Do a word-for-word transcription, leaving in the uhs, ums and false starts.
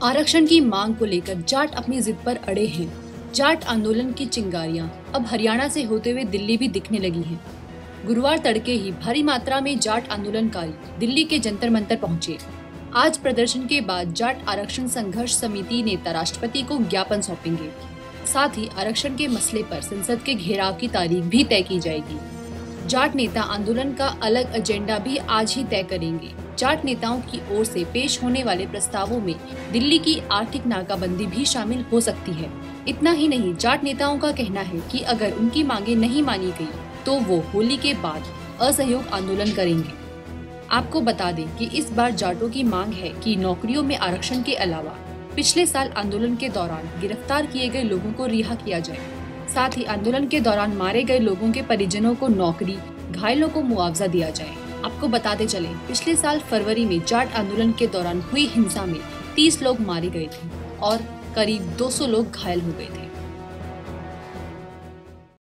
आरक्षण की मांग को लेकर जाट अपनी जिद पर अड़े हैं। जाट आंदोलन की चिंगारियां अब हरियाणा से होते हुए दिल्ली भी दिखने लगी हैं। गुरुवार तड़के ही भारी मात्रा में जाट आंदोलनकारी दिल्ली के जंतर मंतर पहुंचे। आज प्रदर्शन के बाद जाट आरक्षण संघर्ष समिति नेता राष्ट्रपति को ज्ञापन सौंपेंगे। साथ ही आरक्षण के मसले पर संसद के घेराव की तारीख भी तय की जाएगी। जाट नेता आंदोलन का अलग एजेंडा भी आज ही तय करेंगे। जाट नेताओं की ओर से पेश होने वाले प्रस्तावों में दिल्ली की आर्थिक नाकाबंदी भी शामिल हो सकती है। इतना ही नहीं, जाट नेताओं का कहना है कि अगर उनकी मांगे नहीं मानी गई तो वो होली के बाद असहयोग आंदोलन करेंगे। आपको बता दें कि इस बार जाटों की मांग है कि नौकरियों में आरक्षण के अलावा पिछले साल आंदोलन के दौरान गिरफ्तार किए गए लोगों को रिहा किया जाए। साथ ही आंदोलन के दौरान मारे गए लोगों के परिजनों को नौकरी, घायलों को मुआवजा दिया जाए। आपको बताते चले, पिछले साल फरवरी में जाट आंदोलन के दौरान हुई हिंसा में तीस लोग मारे गए थे और करीब दो सौ लोग घायल हो गए थे।